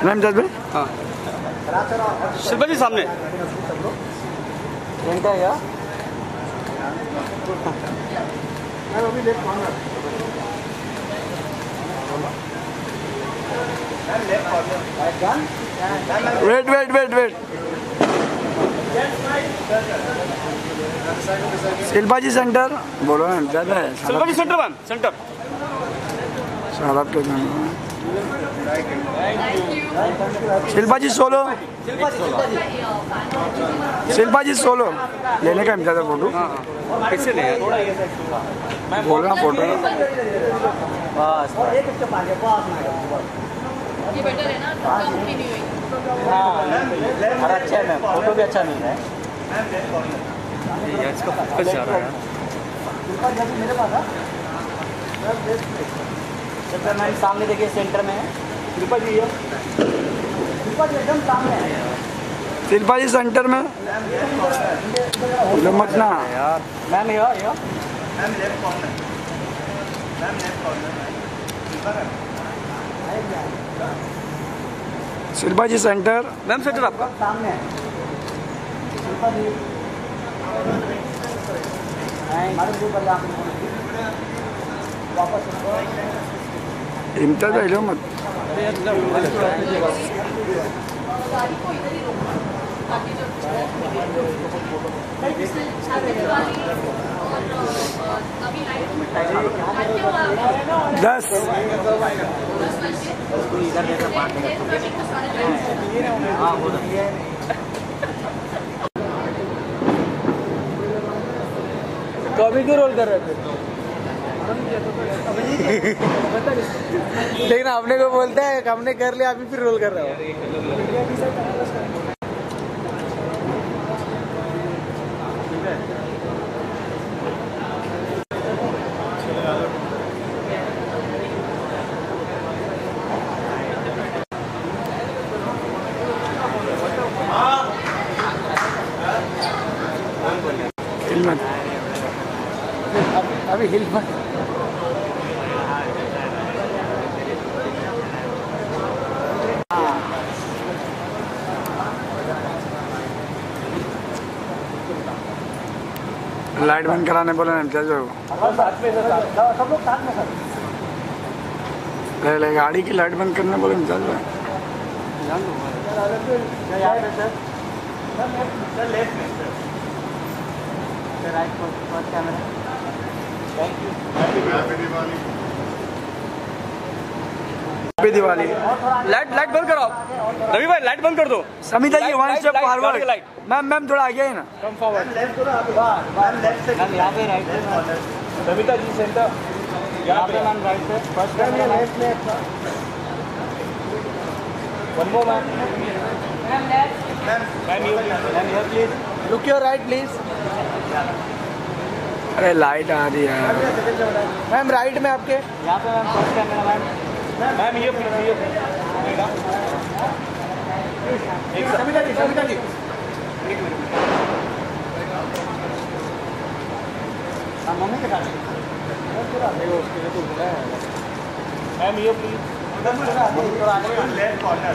Ma'am जज भाई। हाँ शिल्पा जी सामने wait wait wait wait. Shilpa ji centre बोलो मैम ज्यादा है। Shilpa ji centre ma'am centre. साहब के शिल्पा जी सोलो। शिल्पा जी सोलो लेने का ज्यादा फोटो कैसे ले बोल रहा फोटो। ये बेटर है ना कंटिन्यूइंग। हाँ अच्छा है मैम, फोटो भी अच्छा नहीं है इसका फोकस जा रहा है। मेरे पास मैम सामने देखिए सेंटर में है शिल्पा जी। शिल्पा जी एकदम सामने है। शिल्पा जी सेंटर में मत ना यार मैम यो Shilpa ji centre. Ma'am centre आपका सामने है शिल्पा जी। वापस इम्तियाज भाई लो मत। दस कभी क्यों रोल कर रहे थे? लेकिन आपने को बोलता है हमने कर लिया अभी फिर रोल कर रहे हो। हिल मत अभी हिल मत। लाइट बंद कराने बोले ना इम्तियाज भाई सब लोग साथ में ले गाड़ी की लाइट बंद करने बोले इम्तियाज भाई। हैप्पी दिवाली। लाइट बंद करो रवि भाई लाइट बंद कर दो। Samita ji one step forward. Light ma'am ma'am थोड़ा आगे है ना। Come forward. मैम यहाँ पे राइट पे समिता जी सेंटर यहाँ पे मैम राइट पे first time left left one more ma'am ma'am you please look your right please. अरे लाइट आ रही है मैम राइट में आपके यहाँ पे ma'am first camera ma'am ma'am ये प्लीज समिता जी मम्मी के साथ मैम ये please left corner.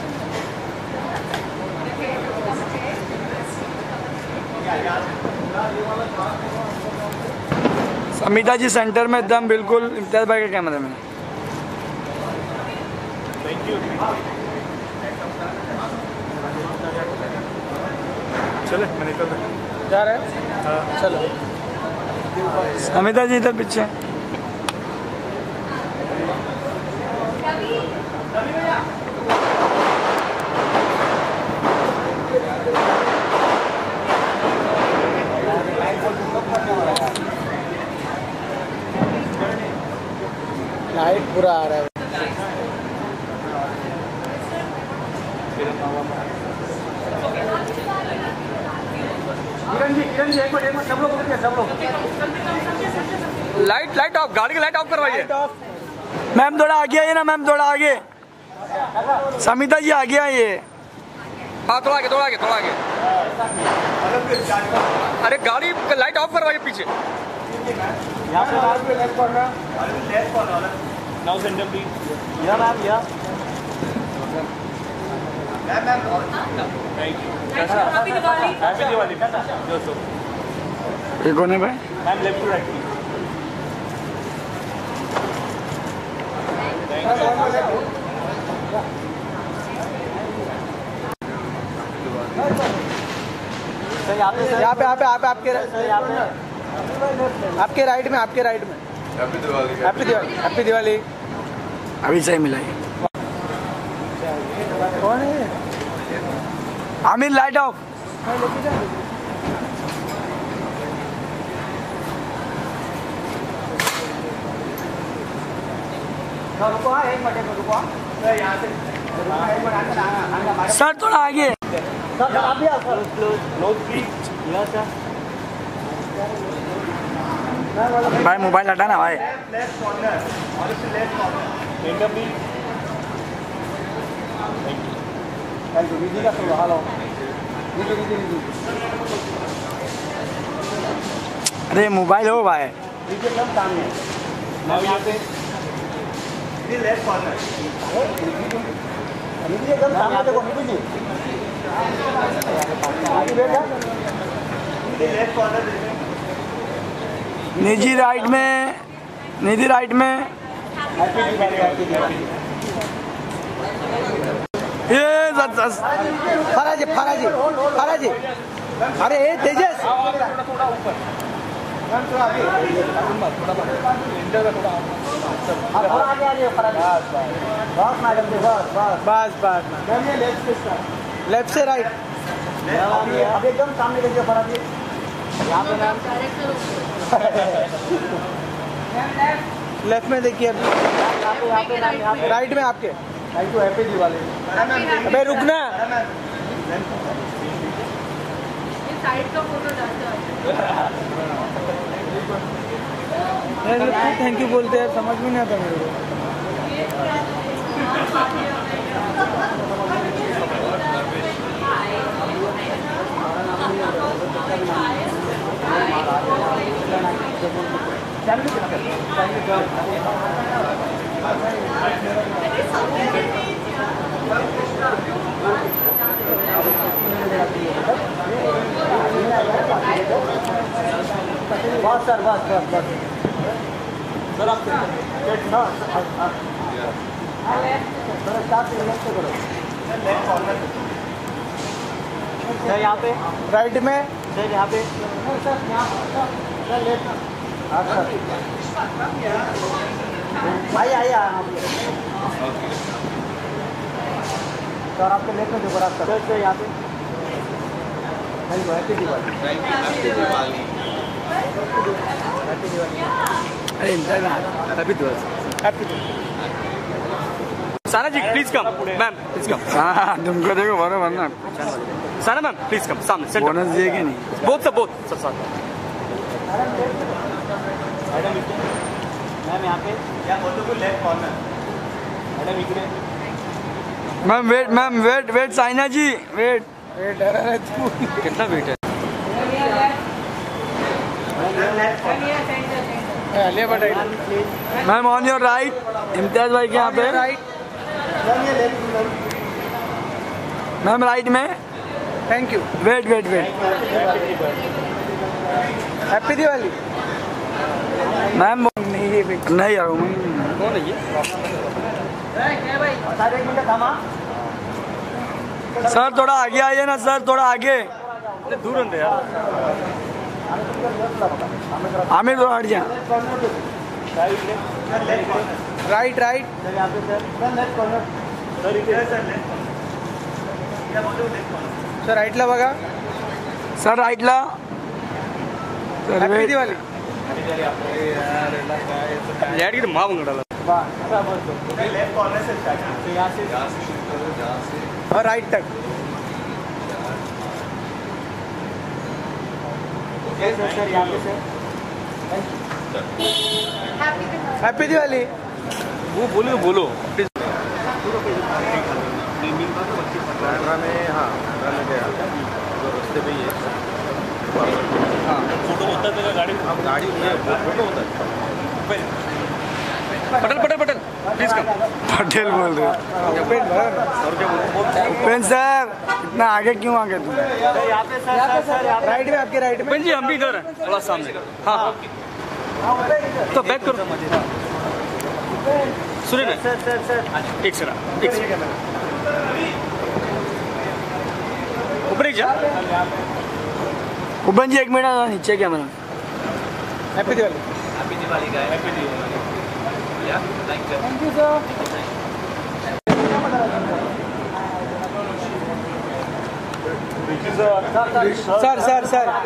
Samita ji centre में एकदम बिल्कुल इम्तियाज भाई के कैमरे में। Thank you. चले मैं निकल रहा जा रहे हैं। हाँ चलो समिता जी इधर पीछे। लाइट पूरा आ रहा है। किरण जी एक मिनट सब लोग लाइट ऑफ गाड़ी की लाइट ऑफ करवाइए। मैम थोड़ा आगे आइए ना मैम थोड़ा आगे। समिता जी आगे आइए। हाँ थोड़ा आगे अरे गाड़ी लाइट ऑफ करवाइए पीछे। यहाँ पे left corner now centre please. या मैम या हैप्पी दिवाली। हैप्पी दिवाली। ये कौन है भाई? Ma'am left to right. यहाँ पे आपके राइट में हैप्पी दिवाली। हैप्पी दिवाली। अभी सही मिला ये। कौन है? Aamir light off. रुको, एक मिनट रुको। यहाँ से सर थोड़ा आगे। सर आप भी आओ sir. No please. Yes sir. भाई मोबाइल हटाना भाई। लेफ्ट कॉर्नर और इससे left corner. Centre please. Thank you. Vidhi का सुनो। हेलो विधि। अरे मोबाइल हो भाई। विधि एकदम सामने। मैं यहाँ पे लेफ्ट कॉर्नर। विधि एकदम सामने देखो विधि जी। Left corner. निजी राइट में। निजी राइट में। हैप्पी दिवाली। ये फराजी। अरे तेजस थोड़ा ऊपर। थोड़ा आगे फराजी। बस मैडम जी बस। लेफ्ट से राइट। अब एकदम सामने देखिए फराजी। यहाँ पे मैम लेफ्ट में देखिए। यहाँ पे राइट में आपके। Thank you. हैप्पी दिवाली। अबे रुकना। साइड का फोटो डालते हैं। थैंक यू बोलते हैं, समझ में नहीं आता मेरे को। बस सर बस। सर आप सर यहाँ पे राइट में। सर यहाँ पे सर लेफ्ट। हाँ सर भाई आइए सर आपके लेफ्ट में जो रास्ता सर यहाँ पे। Thank you. हैप्पी दिवाली। अरे happy Diwali. Sana ji please come. Ma'am please come. हाँ तुमको देखो बराबर ना। साना मैम प्लीज कम सामने सेंटर। बोनस दिए कि नहीं? Both sir. मैम यहाँ पे क्या बोलते हो? Left corner. मैडम इकडे। Ma'am wait Saina ji wait. कितना वेट है? Ma'am on your right. Imtiaz भाई के यहाँ पे। मैम राइट में। Thank you. Wait. Happy Diwali. Ma'am नहीं आऊँ। कौन है ये? सर थोड़ा आगे आइए ना सर, थोड़ा आगे। दूर है यार। आमिर थोड़ा हट जा। राइट। सर राइटला बघा। सर राइटला। हैप्पी दिवाली। यार की माँ मंगड़ा लेफ्ट कॉर्नर से स्टार्ट। यहाँ से और राइट तक। सर यहाँ पे सर। हैप्पी दिवाली। वो बोलो प्लीज। रस्ते पे ही है। फोटो होता है गाड़ी। गाड़ी फोटो होता है। Patel Patel Patel please come. पटेल बोल रहे हो? उपेन सर इतना आगे क्यों आ गए तुम? यहाँ पे सर राइट में, आपके राइट में। जी हम भी इधर हैं, थोड़ा सामने। हाँ तो बैक करो सुनिए ना। सर एक सेकंड ऊपर एक जा। उपेन जी 1 मिनट नीचे camera. Happy Diwali. Happy Diwali guys. Happy Diwali. या thank you. Thank you sir. Sir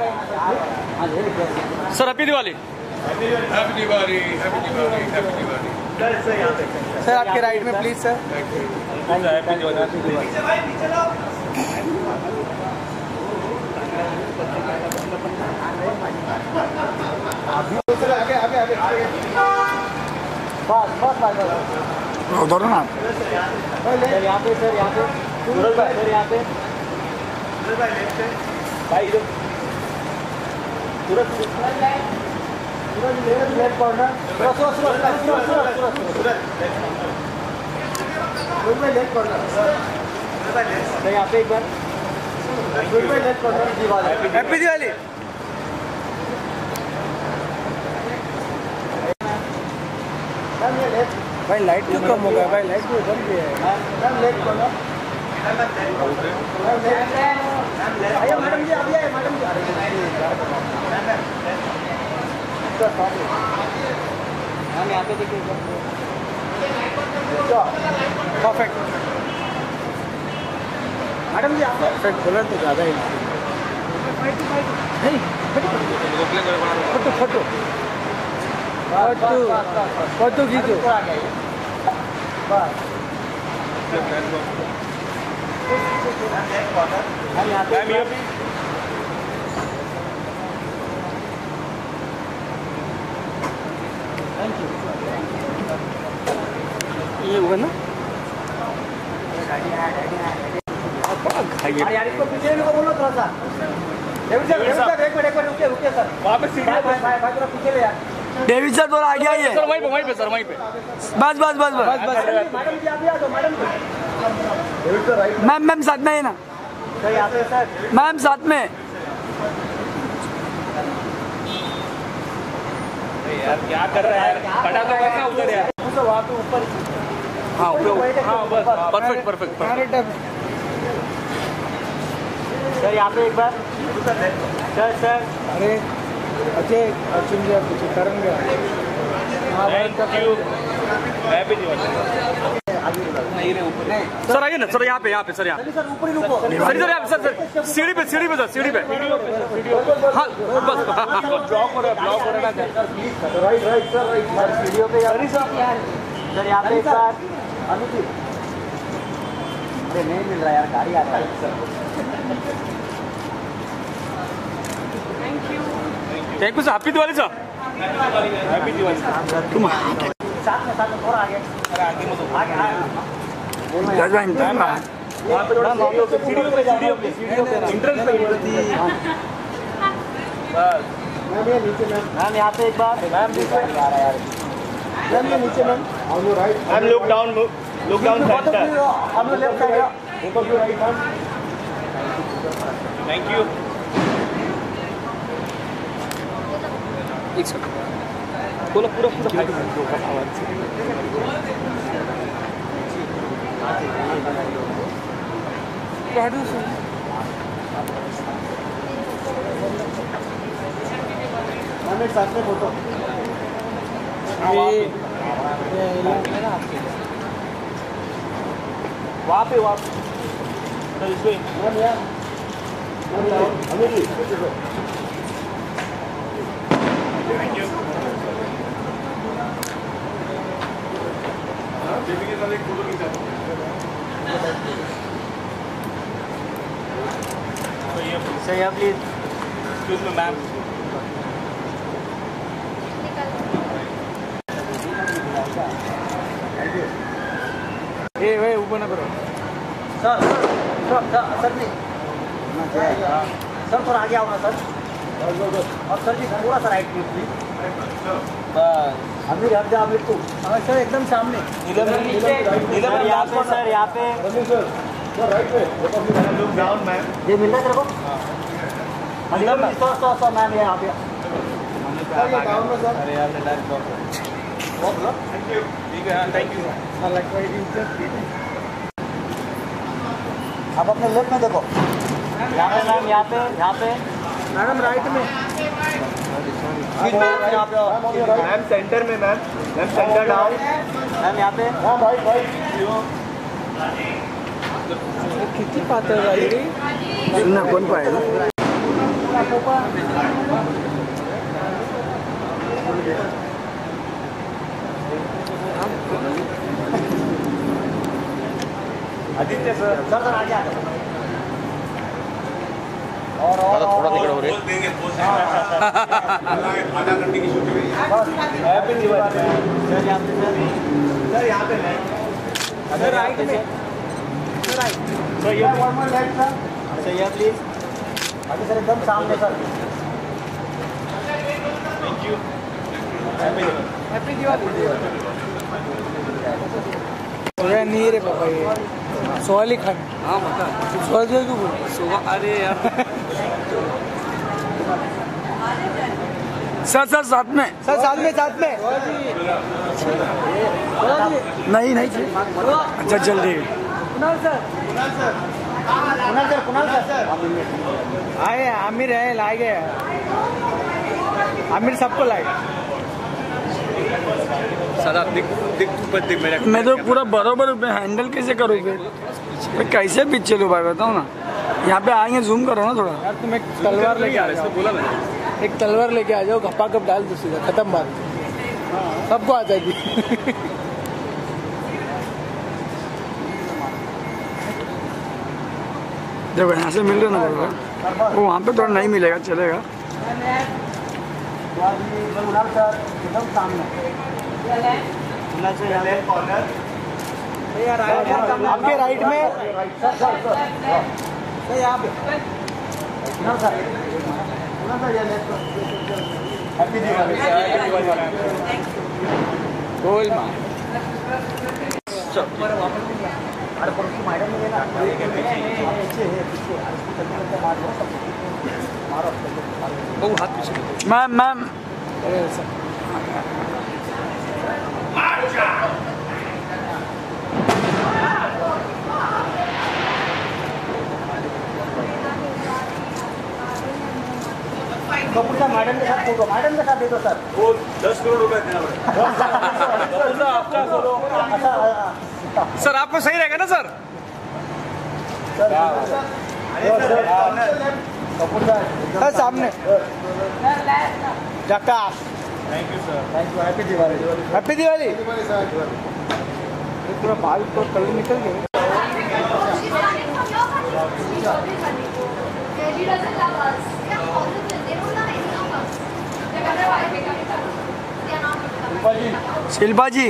sir happy Diwali. Happy Diwali. Happy Diwali. Happy Diwali. Sir आपके राइट में प्लीज सर। हैप्पी दिवाली। उधर ना सर यहाँ पे सर यहाँ पे भाई इधर left corner left corner sir यहाँ पे एक बार left corner Diwali. Happy Diwali. भाई लाइट क्यों कम हो गया भाई? लाइट क्यों बंद है? Ma'am left corner. आइए मैडम जी, अभी आइए मैडम जी। मैम यहाँ पे देखिए। परफेक्ट मैडम जी, आप परफेक्ट बोला तो ज़्यादा ही नहीं। फोटो फोटो फोटो खींचो। ये हुआ ना यार, इसको पीछे को बोलो थोड़ा सा। एक मिनट रुकिए सर। वहाँ पे सीढ़ी भाई थोड़ा पीछे ले यार। डेविड सर थोड़ा आगे आइए। सर वहीं पे सर वहीं पे। बस बस बस बस। मैडम जी अभी आ जाओ मैडम जी। मैम साथ में है ना? सर यहाँ पे सर। मैम साथ में। यार क्या कर रहा है यार? पटाखा कैसा उधर यार? वहाँ पे ऊपर। हाँ बस परफेक्ट परफेक्ट। सर यहाँ पे एक बार सर। अरे अच्छे अर्जुन जी कुछ करेंगे। Thank you. Happy Diwali. Sir आइए ना सर, यहाँ पे सर, यहाँ सर ऊपर ही रुको। सर यहाँ सर सीढ़ी पे सर, सीढ़ी पे। हाँ बस ब्लॉक हो रहा है राइट सर वीडियो पे यार। सर यहाँ पे एक बार अनु जी। अरे नहीं मिल रहा यार, गाड़ी आ रहा है sir. Thank you sir. Happy Diwali sir. Happy Diwali. तुम साथ में थोड़ा आगे। अरे आगे मत आगे। वहाँ पे थोड़ा सीढ़ियों पे एंट्रेंस पे मैम यहाँ पे एक बार। मैम आ रहा है यार। मैम ये नीचे ma'am. Ma'am look down centre. हम लेफ्ट साइड। Thank you. एक सेकंड बोलो पूरा मैम एक साथ में फोटो। वहाँ पे तो इसको मैम यार थैंक यू। सर यहाँ प्लीज। Excuse me ma'am. ए ऊपर ना करो सर। सर नहीं सर, थोड़ा आगे आओ ना सर। और सर जी थोड़ा सा राइट प्लीज। बस अमीर हट जा, अमीर तू। सर एकदम सामने नीलम यहाँ पे सर, यहाँ पे ये मिल रहा है तेरे को? नीलम सौ मैम यहाँ पे। अरे यार ठीक है, थैंक यू। अब अपने लेफ्ट में देखो, यहाँ पे मैम, यहाँ पे मैडम राइट में, मैम सेंटर में, मैम सेंटर डाउन, मैम यहाँ पे किती पातळ झाली रे ना कोण पाहिजे आदित्य सर आगे आ जाओ। और थोड़ा तिकड़ हो रही आधा घंटे की शूटिंग है। हैप्पी दिवाली सर यहाँ पे सर, यहाँ पे मैं सर राइट में, सर राइट सर ये one more left sir, sir ये प्लीज आगे सर, एकदम सामने sir. Thank you. Happy Diwali नहीं रे पापा, ये सोहाली खान। हाँ बता, सोहाल जो क्यों बोल अरे यार सर साथ में सर साथ में नहीं अच्छा जल्दी कुणाल सर आए, आमिर है, लाए गए आमिर, सबको लाए। सदा दिख मेरा। मैं तो पूरा बराबर हैंडल कैसे करोगे, कैसे पीछे लो भाई बताओ ना। यहाँ पे आएंगे, जूम करो ना थोड़ा। यार तुम एक तलवार लेके आ जाओ, बोला मैंने, एक तलवार लेके आ जाओ, घपा गप डाल दो सीधा, खत्म बात, सबको आ जाएगी। देखो यहाँ से मिल रहे ना बराबर, वो वहाँ पे थोड़ा नहीं मिलेगा, चलेगा। सर एकदम सामने, आपके राइट में सर यहाँ पे सर, हैप्पी दिवाली। गोल माँ अरे पर उसकी मैडम ने लेना पीछे है, पीछे मारो हाथ पीछे। मैम कपूर साहब मैडम के साथ फोटो, मैडम के साथ दे दो सर। वो 10 करोड़ रुपए देना पड़ेगा। सर आपको सही रहेगा ना सर? कपूर सर सामने जकास। Thank you sir. Thank you, happy Diwali. Happy Diwali. पूरा बाल तो कल निकल गए। He doesn't love us. They are positive. They don't love any of us. They're gonna wife it. They are not Shilpa ji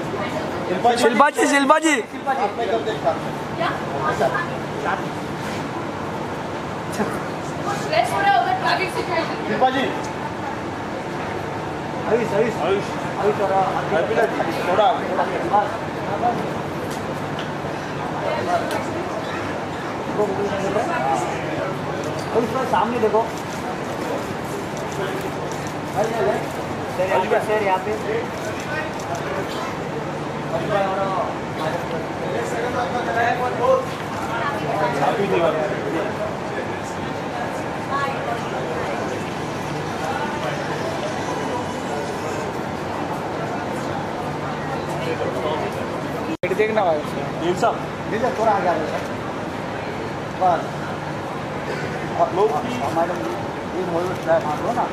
Let's put her over traffic situation. Shilpa जी, आयुष थोड़ा सामने देखो sir, यहाँ पे देखना भाई, थोड़ा आगे आ जाओ सर, बस मैडम ये मोबाइल ट्राई मार लो ना,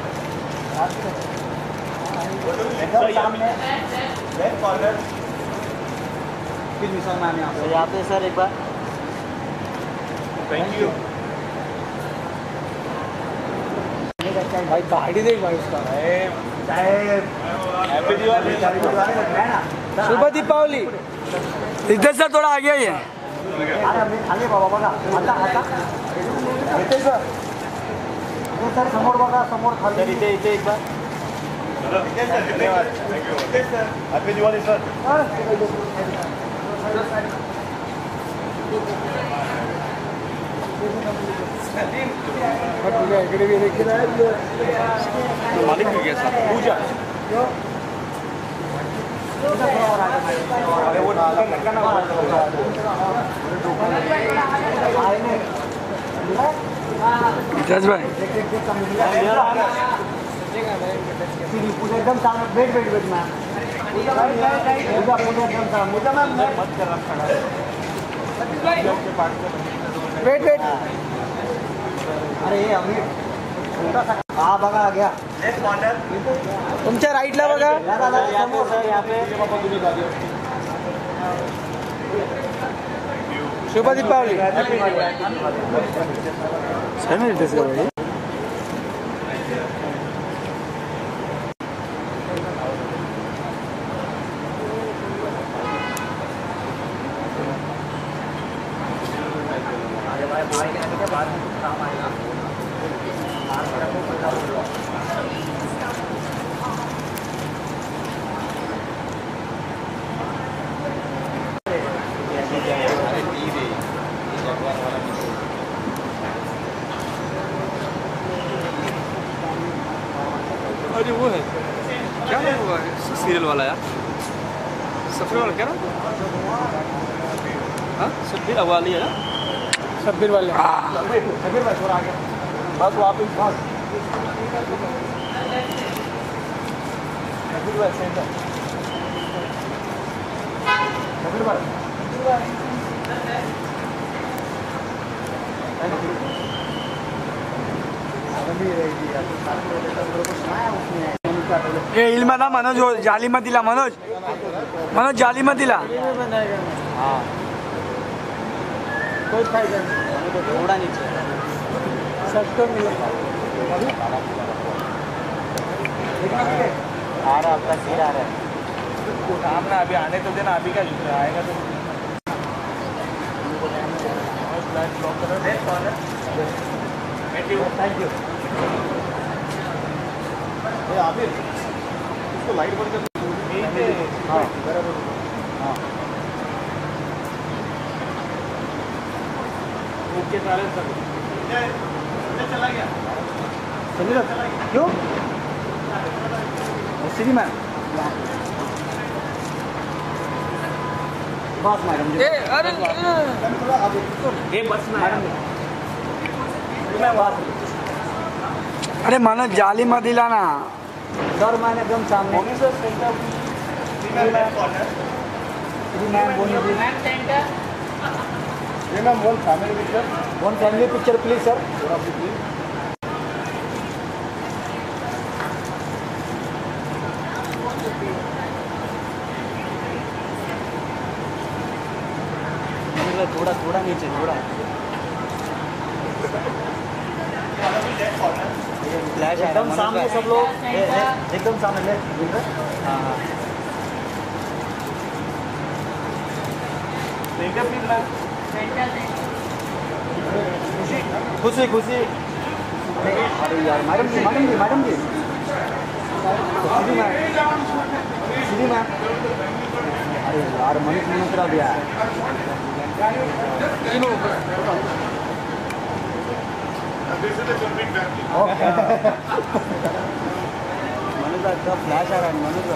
एकदम सामने लेफ्ट कॉर्नर। मैम यहाँ पे सर एक बार, थैंक यू। भाई गाड़ी देख भाई उसका। हैप्पी दिवाली। शुभ दीपावली। इधर से थोड़ा आगे ही है। आगे बाबा बघा, आता इथे सर, सर समोर बघा, समोर खाली इथे एक बार। Happy Diwali sir. मालिक भी गया सर पूजा जज भाई एकदम सामने wait wait wait ma'am Pooja एकदम सामने पूजा मैम मत कर रहा वेट वेट अरे ये अमीर छोटा सा हाँ बघा आ गया नेक्स्ट कॉर्नर तुमच्या राईटला बघा सर यहाँ पे शुभ दीपावली अरे वो है क्या नाम हुआ सीरियल वाला यार सफर वाला क्या नाम हाँ सब्बीर अवाली है ना शब्बीर वाले शबीर भाई थोड़ा आगे बस वापस बस शबीर भाई सेंटर शबीर भाई ये इल्मा था मनोज जाली मत दिला मनोज मनोज जाली मत दिला कोई फायदा नहीं थोड़ा नीचे सबको मिलेगा आ रहा आपका सिर आ रहा है सामने अभी आने तो देना अभी क्या आएगा तो थैंक यू आबिर इसको लाइट बंद कर हाँ बराबर हाँ ओके चालेल सर चला गया क्यों श्री मैम बस मैडम जी अरे ये बस में मैडम अरे मनोज जाली मत दिला ना सर मैंने एकदम सामने श्री मैम बोनी जी ये ma'am one family picture one family picture please sir थोड़ा थोड़ा नीचे थोड़ा फ्लैश एकदम सामने सब लोग एकदम सामने ले हाँ हाँ खुशी खुशी अरे यार madam ji madam ji madam ji Shri ma'am अरे यार मनीष मल्होत्रा भी आया मनुजा का फ्लैश आ रहा है मनुजा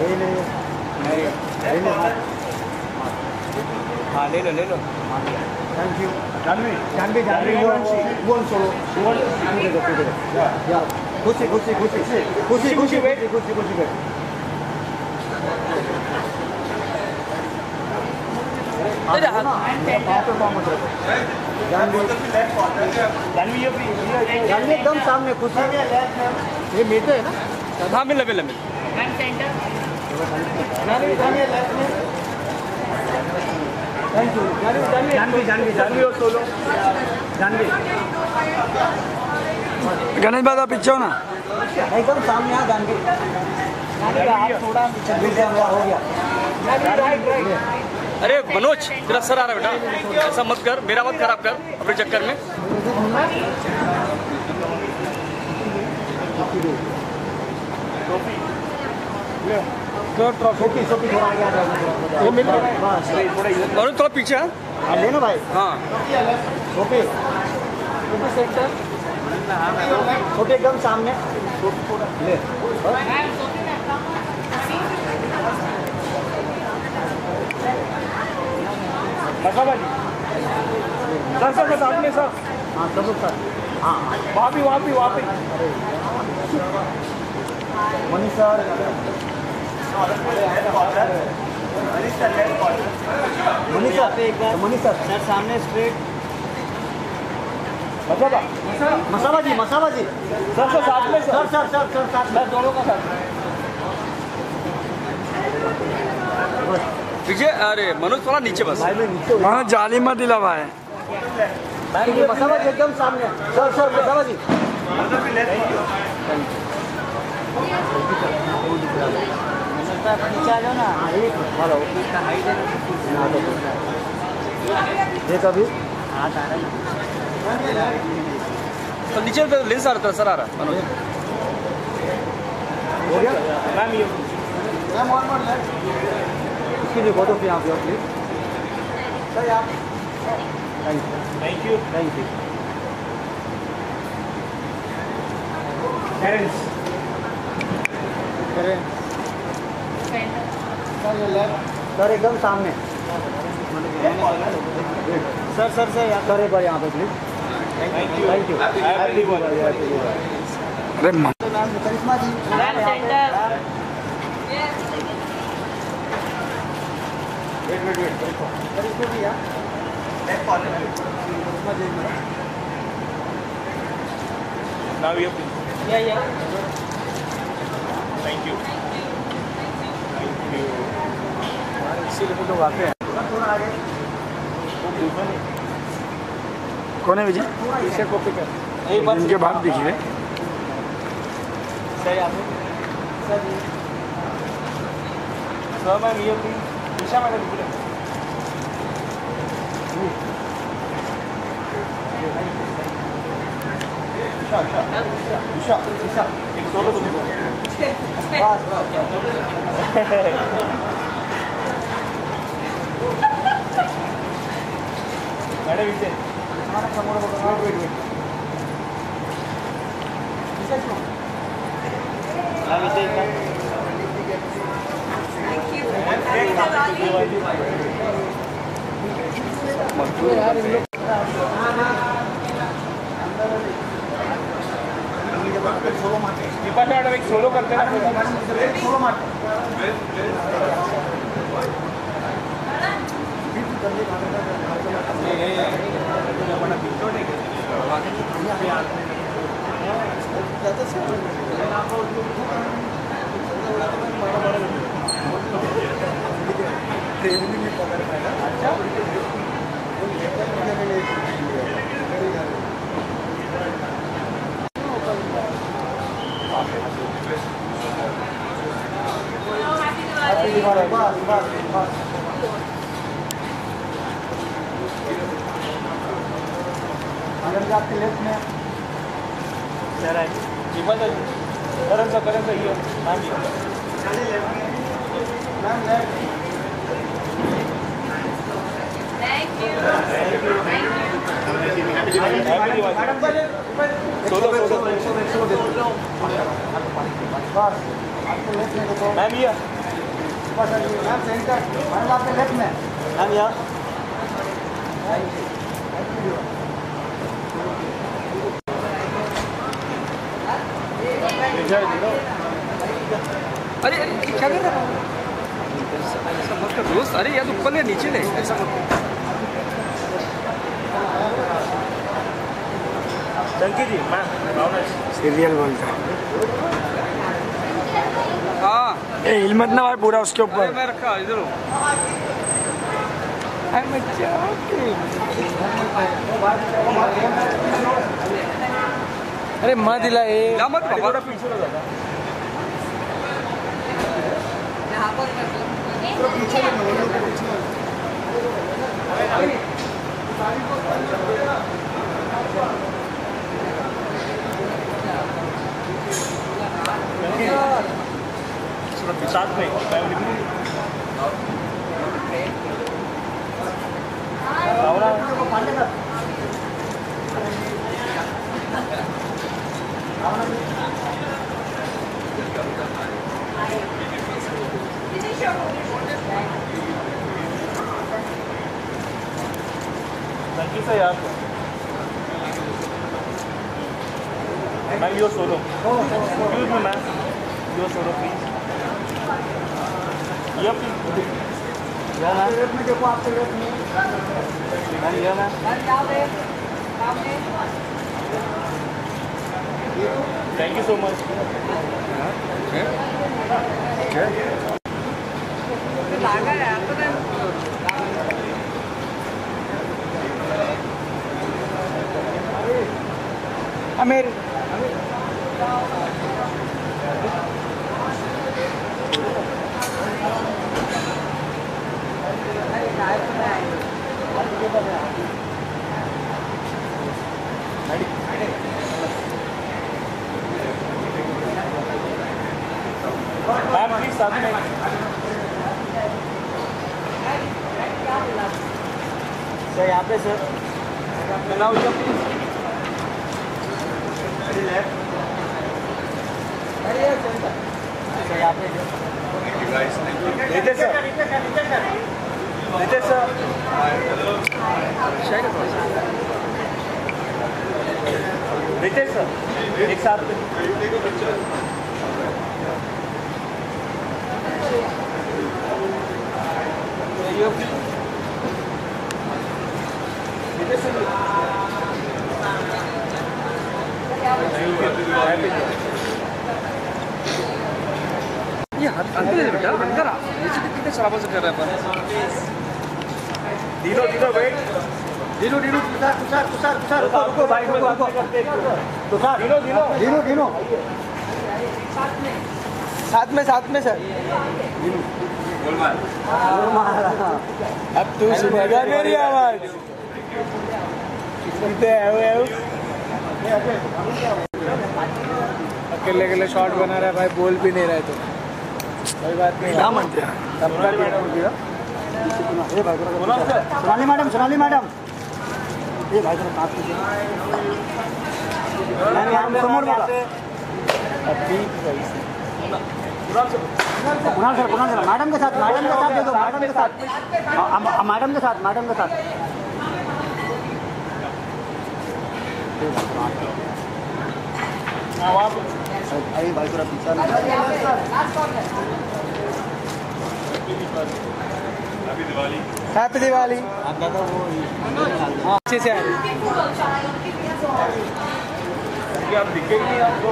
हाँ ले लो thank you Janhvi one solo Khushi Khushi Khushi Khushi Khushi Khushi Khushi खुशी जानवी एकदम सामने खुशी ये मीटर है ना हाँ मिल मिल थैंक यू जानवी और सोलो जानवी गणेश बाबा पीछे हो ना एकदम सामने आ जानवी थोड़ा हो गया अरे मनोज तेरा सर आ रहा है बेटा ऐसा मत कर मेरा मत खराब कर अपने चक्कर में छोटी छोटी थोड़ा आगे आ जाओ। ये मिल रहा है बस थोड़ा इधर और थोड़ा पीछे है। हाँ लेना भाई। हाँ छोटे छोटे सेंटर छोटे एकदम सामने ले मसाबाजी सर सामने सर। हाँ सब सर। हाँ वहाँ भी मनीष सर मनीष सर सामने स्ट्रेट मसाबाजी सर साथ में सर साथ में दोनों का साथ। पीछे। अरे मनोज थोड़ा नीचे बस। भाई में नीचे वहाँ जाली मत दिला भाई। मसाबाजी एकदम सामने सर मसाबाजी नीचे आ जाओ ना। हेलो देख अभी हाथ आ रहा है तो नीचे लेंस आ रहा था सर आ रहा मनोज। हो गया मैम ये इसके लिए फोटो पे आप प्लीज सर आप थैंक यू। सर एकदम सामने सर यार सर एक बार यहाँ पे प्लीज। थैंक यू अरे करिश्मा जी वेट करिश्मा जी यार Now you Yeah. thank you. इसीलिए लोग आते हैं। थोड़ा आगे कौन है विजय? इसे कॉपी कर। इनके बाद दिखिए। सही आप सर मैम ये दिशा मैंने बोला। दिशा एक सोलो मैडम इसे हमारा समोर वेट दीपा मैडम एक सोलो करते ना सोलो मारते अगर आपके लेफ्ट में सर है दीपा सर करण सर ये मैम सोलो बस आपके लेफ्ट में देखो मैम ये बस मैम सेंटर मैम आपके लेफ्ट में मैम यार अरे क्या कर रहा है? ऐसा मत कर दोस्त। अरे यार ऊपर ले नीचे ले ऐसा मत। चंकी जी मैम सीरियल बोलता है। हाँ ए हिल मत ना भाई पूरा उसके अरे ऊपर। मैं रखा इधर हूँ। अरे माँ दिला ये क्या मत बाबा। थोड़ा पीछे साथ में थैंक यू सर यार ma'am your solo excuse me ma'am your solo please ये प्लीज में देखो आपके रेट में मैम ये ma'am thank you so much अमेर मैम प्लीज साथ में सर यहाँ पे sir now you please sir यहाँ पे Ritesh sir Ritesh sir Ritesh sir एक साथ ये अंदर है बेटा अंदर आ कितने शराबा से कर रहा है पर दिनो दिनो वेट दिनो दिनो तुषार रुको भाई रुको तुषार दिनो साथ में सर अब तू सुनेगा मेरी आवाज अकेले अकेले शॉट बना रहा है भाई बोल भी नहीं रहा है तो कोई बात नहीं क्या मानते हैं सोनाली मैडम ये भाई जरा बात कीजिए समोर बोला अभी वैसे कुणाल सर मैडम के साथ दे दो मैडम के साथ अरे भाई थोड़ा पीछा ना हैप्पी दिवाली आप दादा वो अच्छे से आ रही आप दिखेंगे नहीं आपको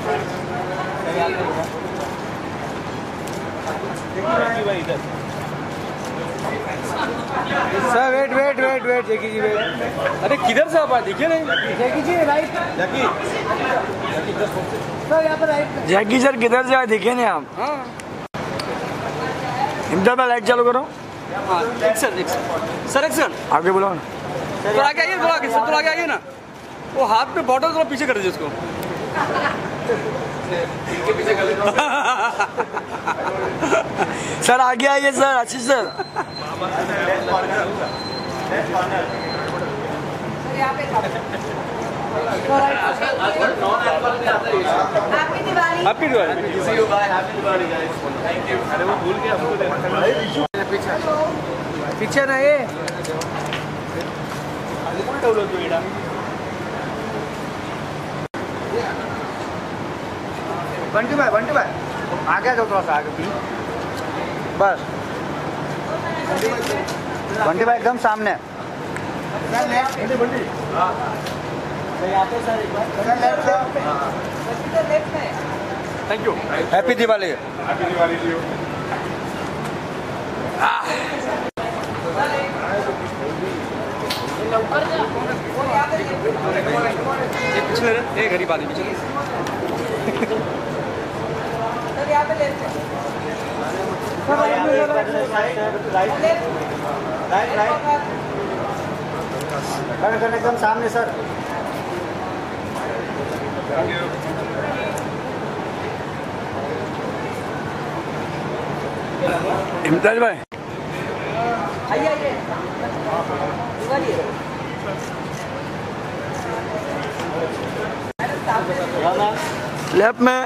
भाई इधर सर वेट जेकी जी वेट अरे किधर से आप दिखे नहीं जेकी जी राइट सर यहाँ पर राइट जैकी सर किधर से आए दिखे नहीं आप? हाँ इधर पे लाइट चालू करो। एक सेकंड आगे बुलाओ ना। तो आगे आइए थोड़ा आगे सर थोड़ा आगे आइए ना वो हाथ पे बॉटल थोड़ा पीछे कर दीजिए उसको सर आगे आइए sir Ashish sir. Happy Diwali अरे वो भूल गया आपको पीछे ना ये बंटी भाई आगे जाओ थोड़ा सा आगे बस बंटी भाई एकदम सामने थैंक यू हैप्पी दिवाली ये पिछले ये गरीब आदमी पिछले एकदम सामने सर इम्तियाज भाई आइए आइए दिवाली है लेफ्ट में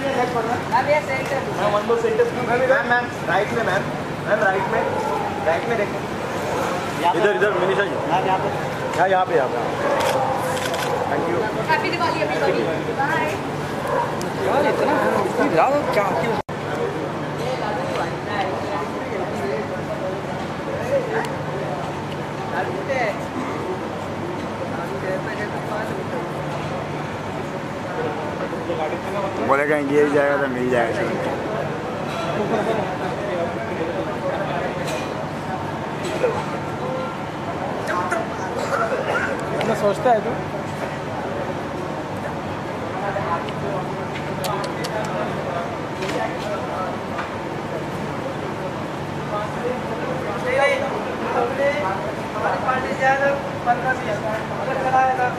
ma'am one more centre ma'am ma'am right में मैम मैम राइट में देखो इधर इधर मनीषा जी मैम यहाँ पे यहाँ पे thank you happy Diwali everybody bye यार इतना ज़्यादा क्या बोलेगा इंडिया ही जाएगा तो मिल जाएगा। इतना सोचता है तू पार्टी जाएगा 15 अगर कराएगा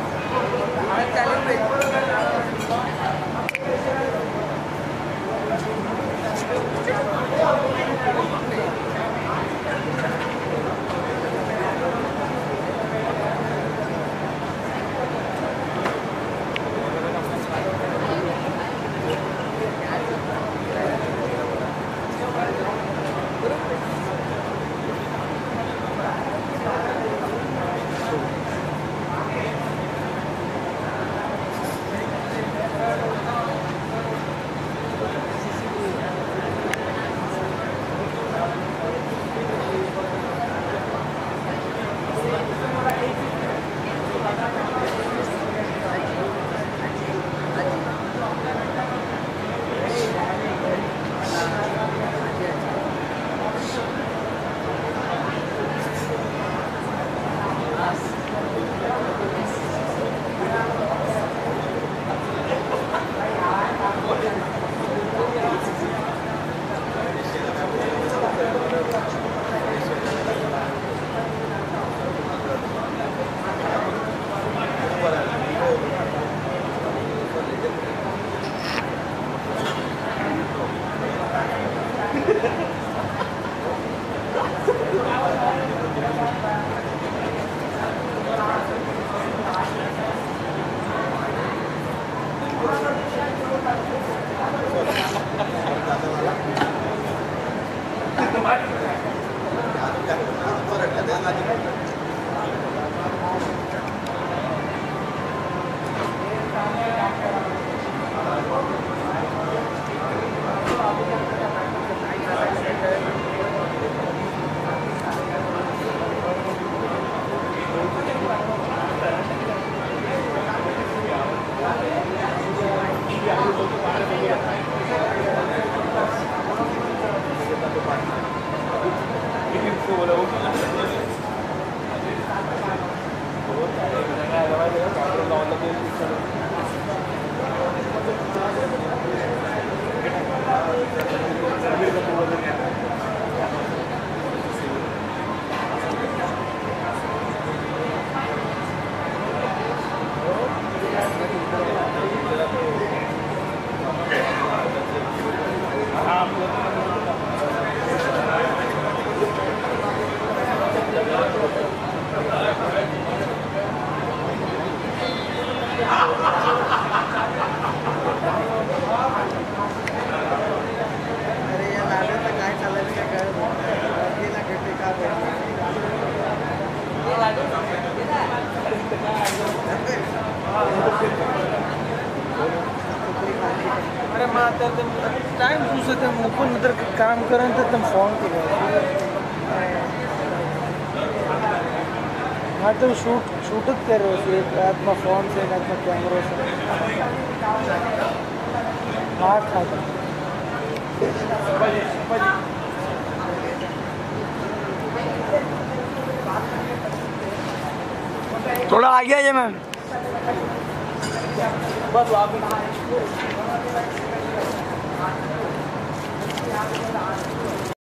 अरे माता टाइम पूछते मुकून नंतर काम करेन तर तुम फोन केला हाँ तो शूटच कर रहे हो एक रात में फोन से एक रात में कैमरा से हाँ खाता थोड़ा आगे आइए मैम। बस आप